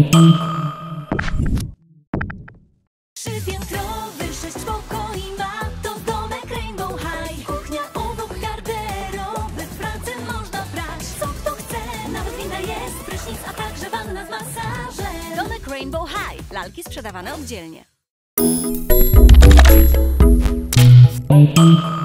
Trzypiętrowy, 6 pokoi ma to domek Rainbow High. Kuchnia obok, garderoby, w pracy można brać co kto chce, nawet winda jest, prysznic, a także wanna z masażem. Domek Rainbow High. Lalki sprzedawane oddzielnie.